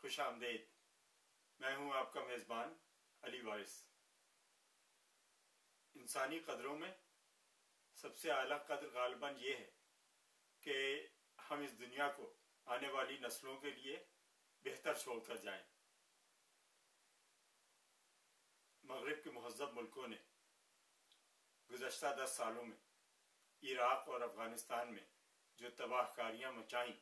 خوش آمدید. میں ہوں آپ کا میزبان علی وارث. انسانی قدروں میں سب سے اعلیٰ قدر غالباً یہ ہے کہ ہم اس دنیا کو آنے والی نسلوں کے لیے بہتر چھوڑ کر جائیں. مغرب کے مہذب ملکوں نے گزشتہ 10 سالوں میں عراق اور افغانستان میں جو تباہ کاریاں مچائیں،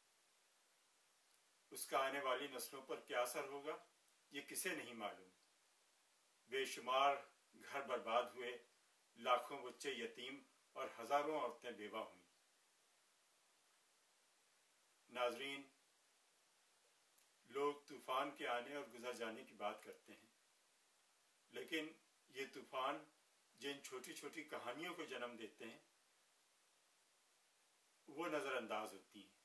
اس کا آنے والی نسلوں پر کیا اثر ہوگا یہ کسے نہیں معلوم. بے شمار گھر برباد ہوئے، لاکھوں بچے یتیم اور ہزاروں عورتیں بیوہ ہوئیں. ناظرین، لوگ طوفان کے آنے اور گزر جانے کی بات کرتے ہیں، لیکن یہ طوفان جن چھوٹی چھوٹی کہانیوں کو جنم دیتے ہیں وہ نظر انداز ہوتی ہیں.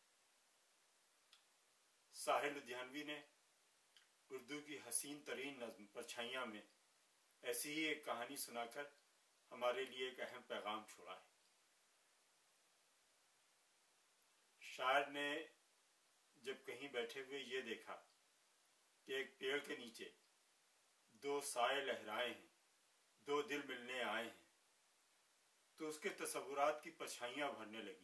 ساحر لدھیانوی نے اردو کی حسین ترین نظم پرچھائیاں میں ایسی ہی ایک کہانی سنا کر ہمارے لیے ایک اہم پیغام چھوڑا ہے. شاعر نے جب کہیں بیٹھے ہوئے یہ دیکھا کہ ایک پیڑ کے نیچے 2 سائے لہرائے ہیں، 2 دل ملنے آئے ہیں، تو اس کے تصورات کی پرچھائیاں بھرنے لگیں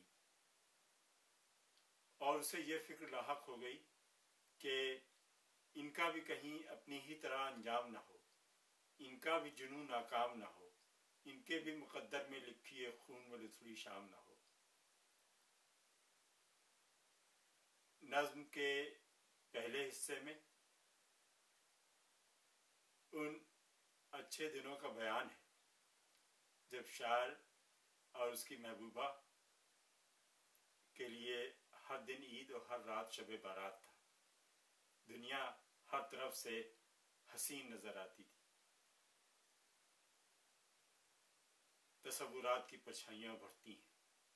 اور اسے یہ فکر لاحق ہو گئی کہ ان کا بھی کہیں اپنی ہی طرح انجام نہ ہو، ان کا بھی جنون ناکام نہ ہو، ان کے بھی مقدر میں لکھی ایک خون میں لتھڑی شام نہ ہو. نظم کے پہلے حصے میں ان اچھے دنوں کا بیان ہے جب شاعر اور اس کی محبوبہ کے لیے ہر دن عید اور ہر رات شب بارات تھا. دنیا ہر طرف سے حسین نظر آتی تھی. تصورات کی پرچھائیاں بڑھتی ہیں.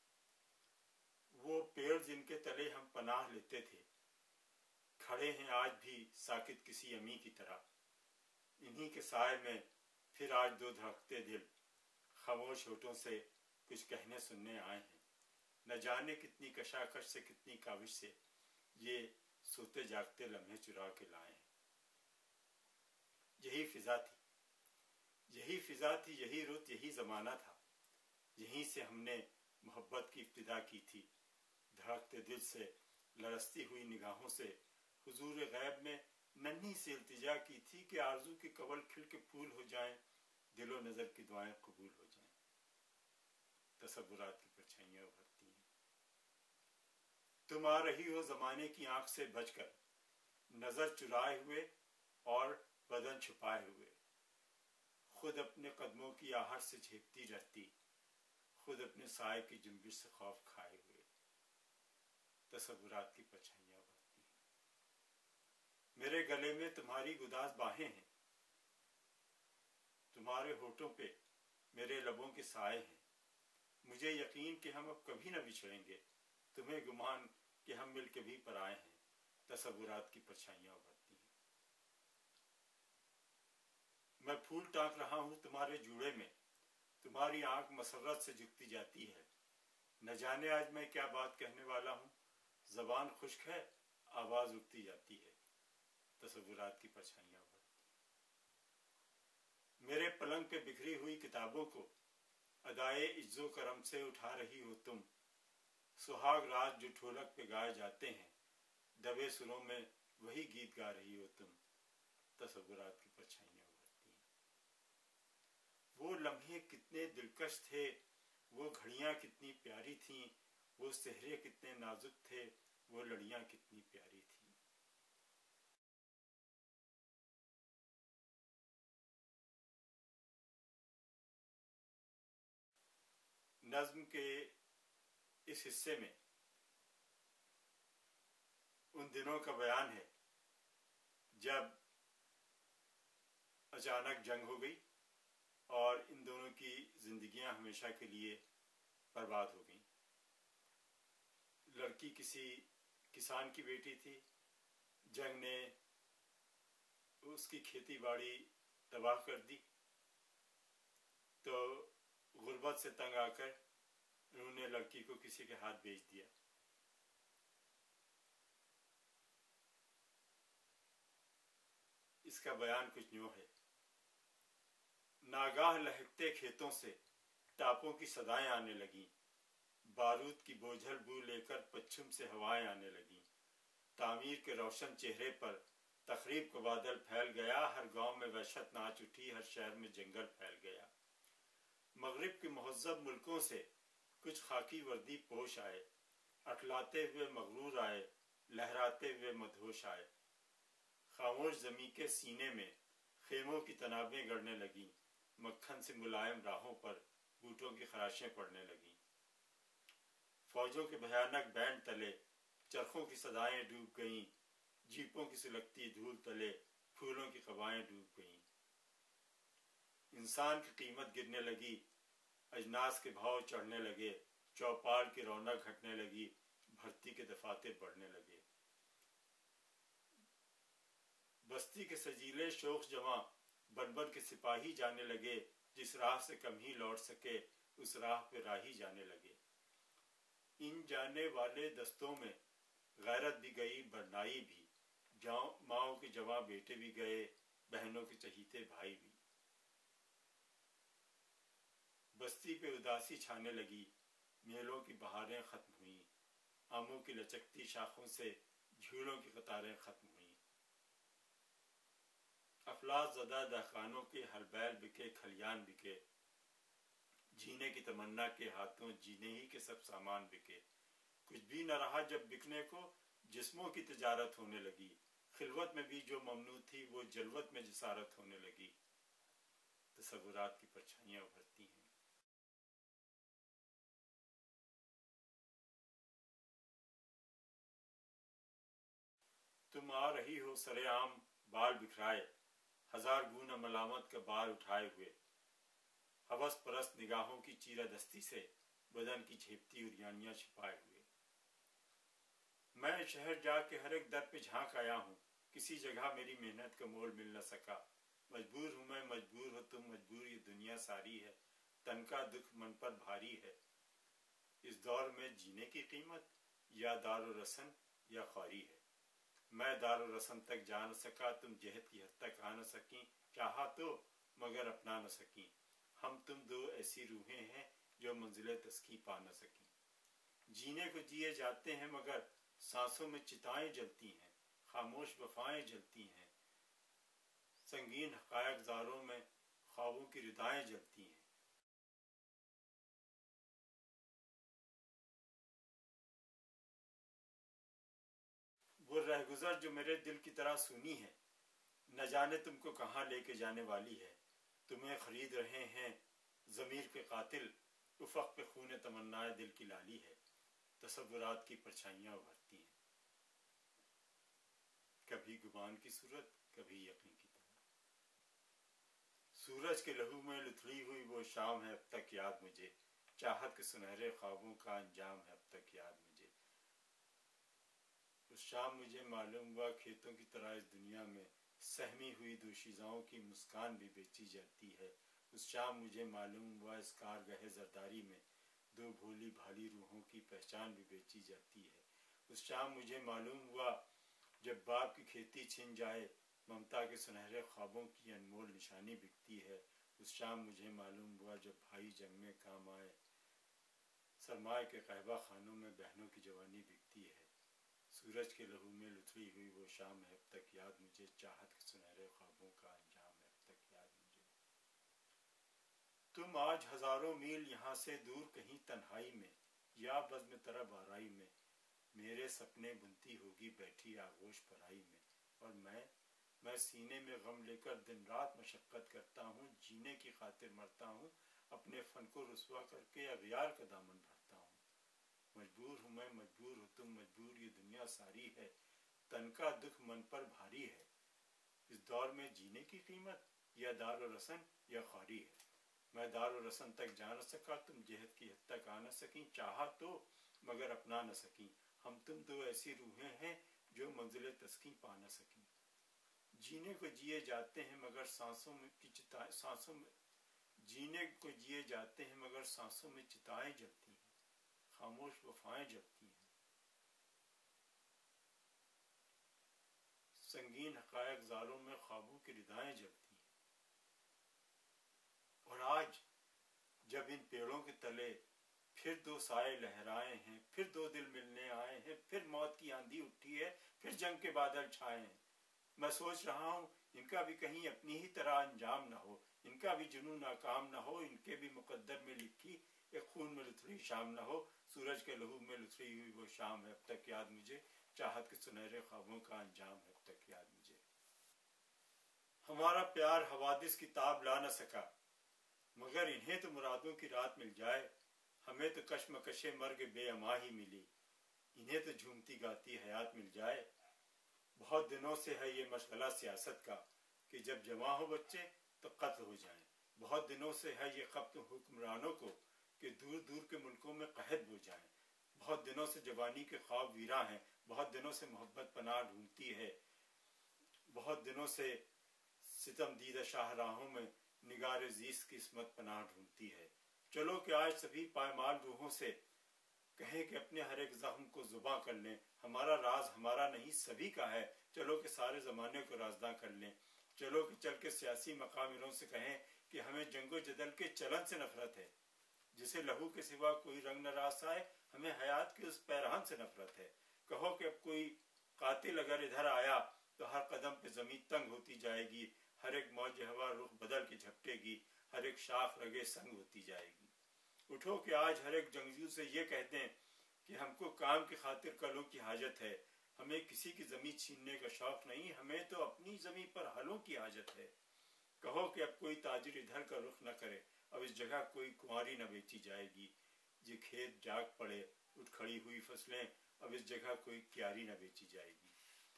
وہ پیڑ جن کے تلے ہم پناہ لیتے تھے کھڑے ہیں آج بھی ساکت کسی امی کی طرح. انہی کے سائے میں پھر آج 2 دھڑکتے دل خاموش ہونٹوں سے کچھ کہنے سننے آئے ہیں. نہ جانے کتنی کشاکش سے، کتنی کاوش سے یہ سوتے جاگتے لمحے چرا کے لائے ہیں. یہی فضا تھی، یہی فضا تھی، یہی رت، یہی زمانہ تھا. یہیں سے ہم نے محبت کی ابتدا کی تھی. دھڑکتے دل سے، لرزتی ہوئی نگاہوں سے حضور غیب میں ننھی سی التجا کی تھی کہ آرزو کے کنول کھل کے پھول ہو جائیں، دل و نظر کی دعائیں قبول ہو جائیں. تصورات کی پرچھائیاں ابھرتی ہیں. تم آ رہی ہو زمانے کی آنکھ سے بچ کر، نظر چرائے ہوئے اور بدن چھپائے ہوئے. خود اپنے قدموں کی آہٹ سے جھیکتی رہتی، خود اپنے سائے کی جنبش سے خوف کھائے ہوئے. تصورات کی پرچھائیاں ابھرتی ہیں. میرے گلے میں تمہاری گداز باہیں ہیں، تمہارے ہونٹوں پہ میرے لبوں کے سائے ہیں. مجھے یقین کہ ہم اب کبھی نہ بچھڑیں گے، تمہیں گمان کہ ہم مل کے بھی پرائے ہیں. تصورات کی پرچھائیاں ابھرتی ہیں. میں پھول ٹانک رہا ہوں تمہارے جوڑے میں، تمہاری آنکھ مسرت سے جھکتی جاتی ہے. نہ جانے آج میں کیا بات کہنے والا ہوں، زبان خشک ہے، آواز اٹھتی جاتی ہے. تصورات کی پرچھائیاں ابھرتی ہیں. میرے پلنگ پہ بکھری ہوئی کتابوں کو ادائے عز و کرم سے اٹھا رہی ہو تم. سہاگ راج جو ڈھولک پہ گائے جاتے ہیں، دبے سروں میں وہی گیت گا رہی ہو تم. تصورات کی پرچھائیاں ابھرتی ہیں. وہ لمحے کتنے دلکش تھے، وہ گھڑیاں کتنی پیاری تھیں، وہ سہرے کتنے نازک تھے، وہ لڑیاں کتنی پیاری تھیں. نظم کے اس حصے میں ان دنوں کا بیان ہے جب اچانک جنگ ہو گئی اور ان دونوں کی زندگیاں ہمیشہ کے لیے برباد ہو گئیں. لڑکی کسی کسان کی بیٹی تھی. جنگ نے اس کی کھیتی باڑی تباہ کر دی تو غربت سے تنگ آ کر انہوں نے لڑکی کو کسی کے ہاتھ بیچ دیا. اس کا بیان کچھ یوں ہے: ناگاہ لہکتے کھیتوں سے ٹاپوں کی صدائیں آنے لگیں، بارود کی بوجھل بو لے کر پچھم سے ہوائیں آنے لگیں، تعمیر کے روشن چہرے پر تخریب کا بادل پھیل گیا، ہر گاؤں میں وحشت ناچ اٹھی، ہر شہر میں جنگل پھیل گیا۔ مغرب کے مہذب ملکوں سے کچھ خاکی وردی پوش آئے، اٹھلاتے ہوئے مغرور آئے، لہراتے ہوئے مدہوش آئے۔ خاموش زمیں کے سینے میں خیموں کی تنابیں گڑنے لگیں، مکھن سے ملائم راہوں پر بوٹوں کی خراشیں پڑنے لگیں۔ فوجوں کے بھیانک بینڈ تلے چرخوں کی صدائیں ڈوب گئیں، جیپوں کی سلگتی دھول تلے پھولوں کی قبائیں ڈوب گئیں۔ انسان کی قیمت گرنے لگی، اجناس کے بھاؤ چڑھنے لگے، چوپال کی رونق گھٹنے لگی، بھرتی کے دفاتر بڑھنے لگے۔ بستی کے سجیلے شوخ جواں بن بن کے سپاہی جانے لگے، جس راہ سے کم ہی لوٹ سکے اس راہ پہ راہی جانے لگے۔ ان جانے والے دستوں میں غیرت بھی گئی، برنائی بھی، ماؤں کے جواں بیٹے بھی گئے، بہنوں کے چہیتے بھائی بھی۔ بستی پہ اداسی چھانے لگی، میلوں کی بہاریں ختم ہوئیں، آموں کی لچکتی شاخوں سے جھولوں کی قطاریں ختم ہوئیں۔ افلاس زدہ دہقانوں کے ہل بیل بکے، کھلیان بکے، جینے کی تمنا کے ہاتھوں جینے ہی کے سب سامان بکے۔ کچھ بھی نہ رہا جب بکنے کو، جسموں کی تجارت ہونے لگی، خلوت میں بھی جو ممنوع تھی وہ جلوت میں جسارت ہونے لگی۔ تصورات کی پرچھائیاں ابھرتی ہیں۔ تم آ رہی ہو سرے عام بال بکھرائے، ہزار گونا ملامت کا بار اٹھائے ہوئے، ہوس پرست نگاہوں کی چیرہ دستی سے بدن کی جھیپتی اریانیاں چھپائے ہوئے۔ میں شہر جا کے ہر ایک در پہ جھانک آیا ہوں، کسی جگہ میری محنت کا مول مل نہ سکا۔ مجبور ہوں میں، مجبور ہو تم، مجبور یہ دنیا ساری ہے، تن کا دکھ من پر بھاری ہے۔ اس دور میں جینے کی قیمت یا دار و رسن یا خواری ہے۔ میں دار و رسن تک جا نہ سکا، تم جہت کی حد تک آ نہ سکیں، چاہا تو مگر اپنا نہ سکیں۔ ہم تم دو ایسی روحیں ہیں جو منزل تسکیں پا نہ سکیں۔ جینے کو جیے جاتے ہیں مگر سانسوں میں چتائیں جلتی ہیں، خاموش وفائیں جلتی ہیں، سنگین حقائق زاروں میں خوابوں کی ردائیں جلتی ہیں۔ وہ رہگزر جو میرے دل کی طرح سونی ہے، نہ جانے تم کو کہاں لے کے جانے والی ہے۔ تمہیں خرید رہے ہیں ضمیر کے قاتل، افق پہ خون تمنائے دل کی لالی ہے۔ تصورات کی پرچھائیاں ابھرتی ہیں، کبھی گمان کی صورت، کبھی یقین کی طرح۔ سورج کے لہو میں لتھڑی ہوئی وہ شام ہے اب تک یاد مجھے، چاہت کے سنہرے خوابوں کا انجام ہے اب تک یاد مجھے۔ اس شام مجھے معلوم ہوا کھیتوں کی طرح اس دنیا میں سہمی ہوئی دوشیزاؤں کی مسکان بھی بیچی جاتی ہے۔ اس شام مجھے معلوم ہوا اس کارگہ زرداری میں دو بھولی بھالی روحوں کی پہچان بھی بیچی جاتی ہے۔ اس شام مجھے معلوم ہوا جب باپ کی کھیتی چھن جائے، ممتا کے سنہرے خوابوں کی انمول نشانی بکتی ہے۔ اس شام مجھے معلوم ہوا جب بھائی جنگ میں کام آئے، سرمائے کے قہبہ خانوں میں بہنوں کی جوانی بکتی ہے۔ سورج کے لہو میں لتھڑی ہوئی وہ شام ہے اب تک یاد مجھے، چاہت کے سنہرے خوابوں کا انجام ہے اب تک یاد مجھے۔ تم آج ہزاروں میل یہاں سے دور کہیں تنہائی میں، یا بزم طرب آرائی میں، میرے سپنے بنتی ہوگی بیٹھی آغوش پرائی میں۔ اور میں سینے میں غم لے کر دن رات مشقت کرتا ہوں، جینے کی خاطر مرتا ہوں، اپنے فن کو رسوا کر کے اغیار کا دامن بھرتا ہوں۔ مجبور ہوں میں، مجبور ہو تم، مجبور یہ دنیا ساری ہے، تن کا دکھ من پر بھاری ہے۔ اس دور میں جینے کی قیمت یا دار و رسن یا خواری ہے۔ میں دار و رسن تک جا نہ سکا، تم جہت کی حد تک آ نہ سکیں، چاہا تو مگر اپنا نہ سکیں۔ ہم تم دو ایسی روحیں ہیں جو منزل تسکیں پا نہ سکیں۔ جینے کو جیے جاتے ہیں مگر جینے کو جیے جاتے ہیں مگر سانسوں میں چتائیں جلتی ہیں، خاموش وفائیں جلتی ہیں۔ سنگین حقائق زاروں میں خوابوں کی ردائیں جلتی ہیں۔ اور آج جب ان پیڑوں کے تلے پھر دو سائے لہرائے ہیں، پھر دو دل ملنے آئے ہیں، پھر موت کی آندھی اٹھی ہے، پھر جنگ کے بادل چھائے ہیں، میں سوچ رہا ہوں ان کا بھی کہیں اپنی ہی طرح انجام نہ ہو، ان کا بھی جنون ناکام نہ ہو، ان کے بھی مقدر میں لکھی ایک خون میں لتھڑی شام نہ ہو۔ سورج کے لہو میں لتھڑی ہوئی وہ شام ہے اب تک یاد مجھے، چاہت کے سنہرے خوابوں کا انجام ہے اب تک یاد مجھے۔ ہمارا پیار حوادث کی تاب لا نہ سکا، مگر انہیں تو مرادوں کی رات مل جائے، ہمیں تو کشمکش مرگ بے اما ہی ملی، انہیں تو جھومتی گاتی حیات مل جائے۔ بہت دنوں سے ہے یہ مشغلہ سیاست کا کہ جب جمع ہو بچے تو قتل ہو جائیں، بہت دنوں سے ہے یہ خبط حکمرانوں کو کہ دور دور کے ملکوں میں قحط ہو جائیں، بہت دنوں سے جوانی کے خواب ویراں ہیں، بہت دنوں سے محبت پناہ ڈھونڈتی ہے، بہت دنوں سے ستم دیدہ شاہراہوں میں نگار زیست کی عصمت پناہ ڈھونڈتی ہے۔ چلو کہ آج سبھی پائمال روحوں سے کہیں کہ اپنے ہر ایک زخم کو زباں کر لیں، ہمارا راز ہمارا نہیں سبھی کا ہے، چلو کہ سارے زمانے کو رازداں کر لیں، چلو کہ چل کے سیاسی مقامروں سے کہیں کہ ہمیں جنگ و جدل کے چلن سے نفرت ہے، جسے لہو کے سوا کوئی رنگ نہ راس آئے، ہمیں حیات کے اس پیرہن سے نفرت ہے۔ کہو کہ اب کوئی قاتل اگر ادھر آیا تو ہر قدم پہ زمین تنگ ہوتی جائے گی، ہر ایک موج ہوا رخ بدل کے جھپٹے گی، ہر ایک شاخ رگے سنگ ہوتی جائے گی۔ اٹھو کہ آج ہر ایک جنگجو سے یہ کہہ دیں کہ ہم کو کام کی خاطر کلوں کی حاجت ہے، ہمیں کسی کی زمین چھیننے کا شوق نہیں، ہمیں تو اپنی زمین پر ہلوں کی حاجت ہے۔ کہو کہ اب کوئی تاجر ادھر کا رخ نہ کرے، اب اس جگہ کوئی کنواری نہ بیچی جائے گی، یہ کھیت جاگ پڑے اٹھ کھڑی ہوئی فصلیں، اب اس جگہ کوئی کیاری نہ بیچی جائے گی۔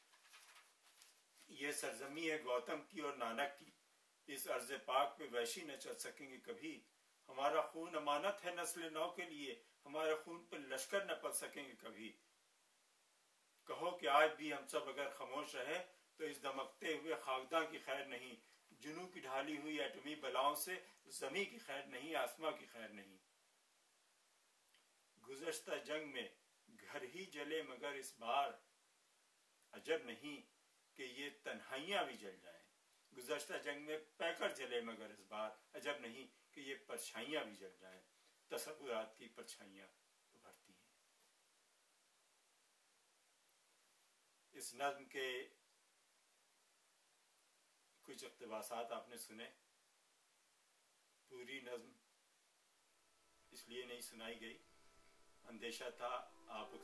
یہ سرزمی ہے گوتم کی اور نانک کی، اس ارض پاک پہ وحشی نہ چل سکیں گے کبھی، ہمارا خون امانت ہے نسل نو کے لیے، ہمارے خون پہ لشکر نہ پل سکیں گے کبھی۔ کہو کہ آج بھی ہم سب اگر خاموش رہے تو اس دمکتے ہوئے خاکداں کی خیر نہیں، جنوں کی ڈھالی ہوئی ایٹمی بلاؤں سے زمیں کی خیر نہیں، آسماں کی خیر نہیں۔ گزشتہ جنگ میں گھر ہی جلے مگر اس بار عجب نہیں کہ یہ تنہائیاں بھی جل جائیں، گزشتہ جنگ میں پیکر جلے مگر اس بار عجب نہیں کہ یہ پرچھائیاں بھی جل جائیں، تصورات کی پرچھائیاں ابھرتی ہیں۔ اس نظم کے کچھ اقتباسات آپ نے سنے، پوری نظم اس لیے نہیں سنائی گئی، اندیشہ تھا آپ کو